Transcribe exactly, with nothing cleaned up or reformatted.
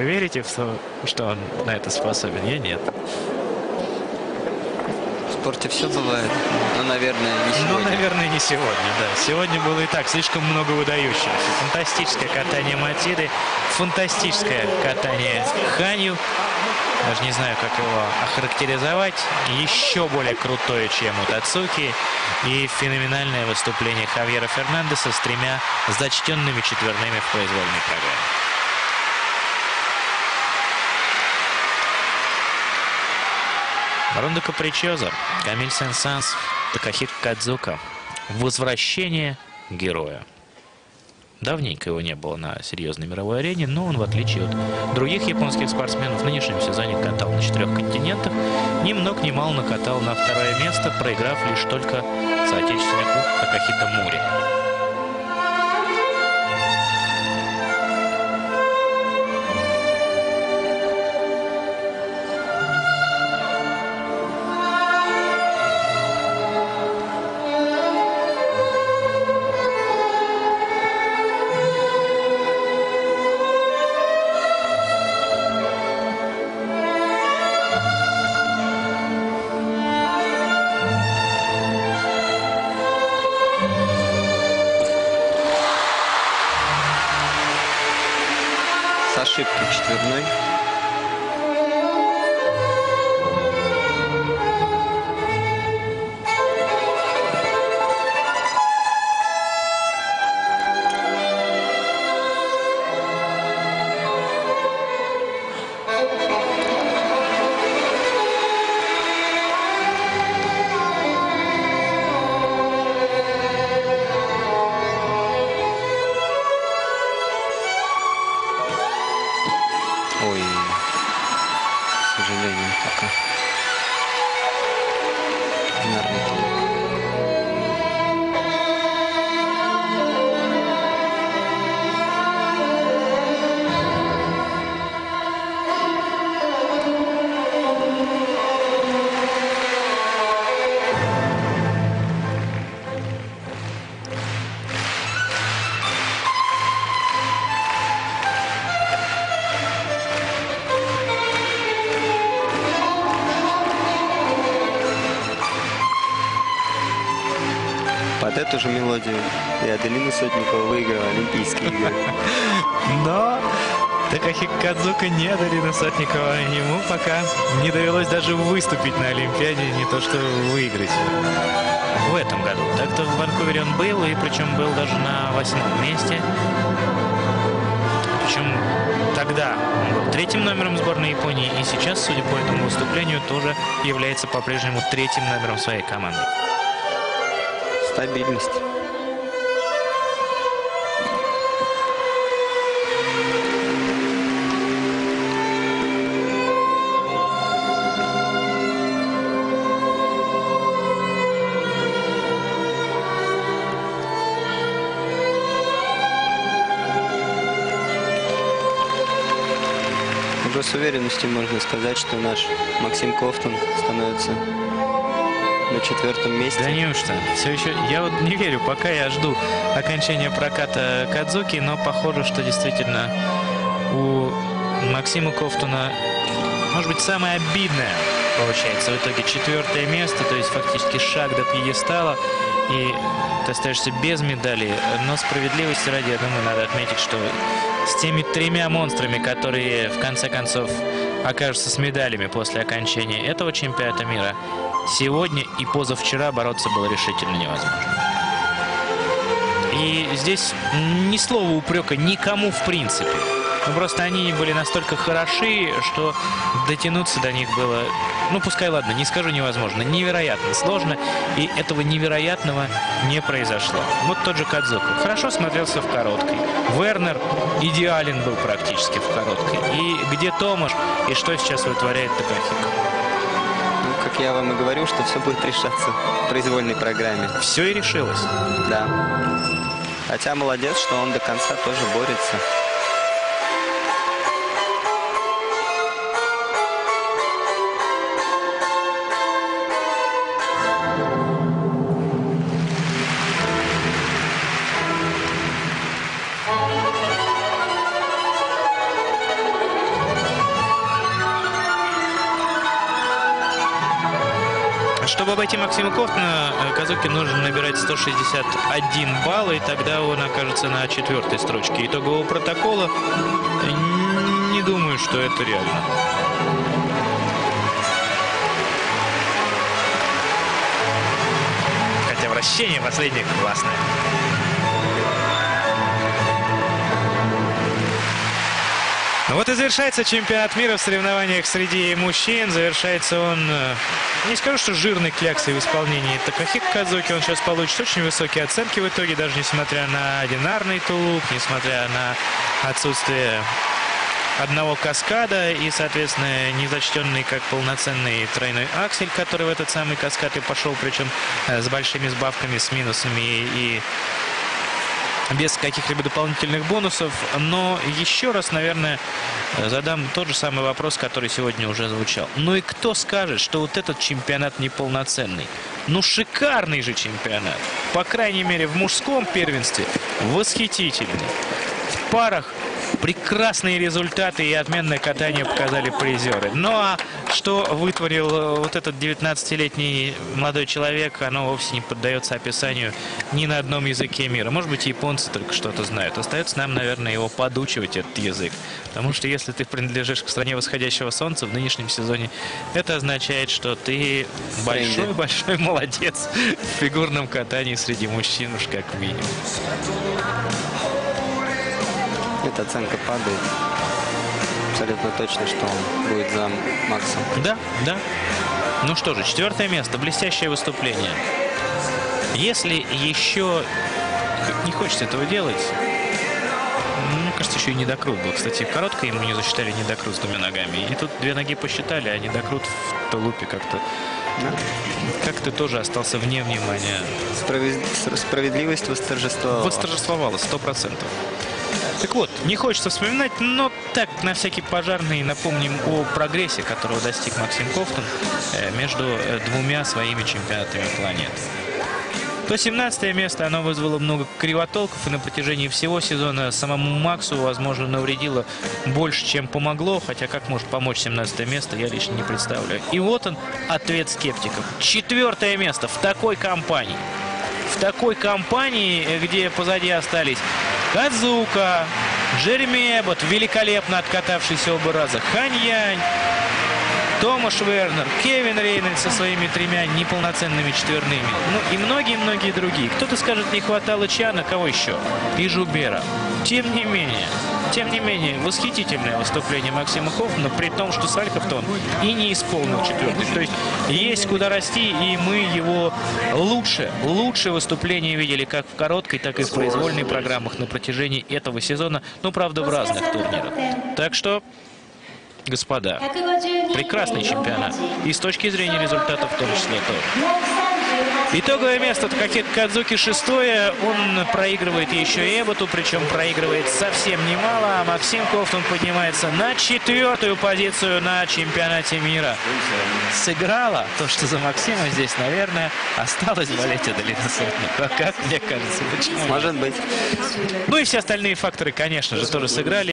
верите в то, что он на это способен? Я нет. В спорте все бывает. Ну, наверное, не сегодня. Ну, наверное, не сегодня, да. Сегодня было и так слишком много выдающихся. Фантастическое катание Матиды, фантастическое катание Ханью. Даже не знаю, как его охарактеризовать. Еще более крутое, чем у Тацуки. И феноменальное выступление Хавьера Фернандеса с тремя зачтенными четверными в произвольной программе. Рондо Капричоза, Камиль Сен-Санс, Такахико Кадзука. Возвращение героя. Давненько его не было на серьезной мировой арене, но он, в отличие от других японских спортсменов, в нынешнем сезоне катал на четырех континентах. Ни много ни мало накатал на второе место, проиграв лишь только соотечественнику Такахито Мури. Ошибки четверной. Ой, к сожалению, пока на орбите. Под эту же мелодию и Аделина Сотникова выиграла Олимпийские игры. Но Такахико Кадзука не Аделина Сотникова. Ему пока не довелось даже выступить на Олимпиаде, не то что выиграть в этом году. Так-то в Ванкувере он был, и причем был даже на восьмом месте. Причем тогда он был третьим номером сборной Японии, и сейчас, судя по этому выступлению, тоже является по-прежнему третьим номером своей команды. Стабильность. Уже с уверенностью можно сказать, что наш Максим Ковтун становится на четвертом месте. Да неужто? Все еще... Я вот не верю, пока я жду окончания проката Кадзуки, но похоже, что действительно у Максима Ковтуна, может быть, самое обидное получается в итоге четвертое место, то есть фактически шаг до пьедестала, и ты остаешься без медали. Но справедливости ради, я думаю, надо отметить, что с теми тремя монстрами, которые в конце концов окажутся с медалями после окончания этого чемпионата мира, сегодня и позавчера бороться было решительно невозможно. И здесь ни слова упрека никому в принципе. Ну, просто они были настолько хороши, что дотянуться до них было, ну, пускай, ладно, не скажу невозможно, невероятно сложно, и этого невероятного не произошло. Вот тот же Кадзука хорошо смотрелся в короткой. Вернер идеален был практически в короткой. И где Томаш, и что сейчас вытворяет Такахико? Ну, как я вам и говорю, что все будет решаться в произвольной программе. Все и решилось. Да. Хотя молодец, что он до конца тоже борется. Чтобы обойти Максима Ковтуна, Кадзуки нужно набирать сто шестьдесят один балл, и тогда он окажется на четвертой строчке итогового протокола. Не думаю, что это реально. Хотя вращение последнее классное. Ну вот и завершается чемпионат мира в соревнованиях среди мужчин. Завершается он, не скажу, что жирной кляксой в исполнении Такахико Кадзуки. Он сейчас получит очень высокие оценки в итоге, даже несмотря на одинарный тулуп, несмотря на отсутствие одного каскада и, соответственно, не зачтенный как полноценный тройной аксель, который в этот самый каскад и пошел, причем с большими сбавками, с минусами и без каких-либо дополнительных бонусов. Но еще раз, наверное, задам тот же самый вопрос, который сегодня уже звучал. Ну и кто скажет, что вот этот чемпионат неполноценный? Ну шикарный же чемпионат. По крайней мере, в мужском первенстве восхитительный. В парах прекрасные результаты и отменное катание показали призеры. Ну а что вытворил вот этот девятнадцатилетний молодой человек, оно вовсе не поддается описанию ни на одном языке мира. Может быть, японцы только что-то знают. Остается нам, наверное, его подучивать, этот язык. Потому что если ты принадлежишь к стране восходящего солнца в нынешнем сезоне, это означает, что ты большой-большой молодец в фигурном катании среди мужчин уж как минимум. Эта оценка падает. Абсолютно точно, что он будет за Максом. Да, да. Ну что же, четвертое место. Блестящее выступление. Если еще не хочется этого делать, мне кажется, еще и недокрут был. Кстати, коротко ему не засчитали недокрут с двумя ногами. И тут две ноги посчитали, а недокрут в тулупе как-то как-то тоже остался вне внимания. Справед... Справедливость восторжествовала. Восторжествовала, сто процентов. Так вот, не хочется вспоминать, но так, на всякий пожарный, напомним о прогрессе, которого достиг Максим Ковтун между двумя своими чемпионатами планеты. То семнадцатое место, оно вызвало много кривотолков, и на протяжении всего сезона самому Максу, возможно, навредило больше, чем помогло, хотя как может помочь семнадцатое место, я лично не представляю. И вот он, ответ скептиков. Четвертое место в такой компании. В такой компании, где позади остались Кадзука, Джереми Эббот, великолепно откатавшийся оба раза, Хань Янь, Томаш Вернер, Кевин Рейнольдс со своими тремя неполноценными четверными. Ну и многие-многие другие. Кто-то скажет, не хватало Чана, кого еще? И Жубера. Тем не менее, тем не менее, восхитительное выступление Максима Ковтуна, при том, что Сальков-то он и не исполнил четвертый. То есть есть куда расти, и мы его лучше, лучшее выступление видели как в короткой, так и в произвольной программах на протяжении этого сезона, ну, правда, в разных турнирах. Так что, господа, прекрасный чемпионат. И с точки зрения результатов в том числе тоже. Итоговое место Такахико Кадзуки шестое. Он проигрывает еще и Эбботу, причем проигрывает совсем немало. А Максим Ковтун поднимается на четвертую позицию на чемпионате мира. Сыграла то, что за Максима здесь, наверное, осталось болеть Аделина Сотникова. Как мне кажется, почему? Может быть. Ну и все остальные факторы, конечно же, тоже сыграли.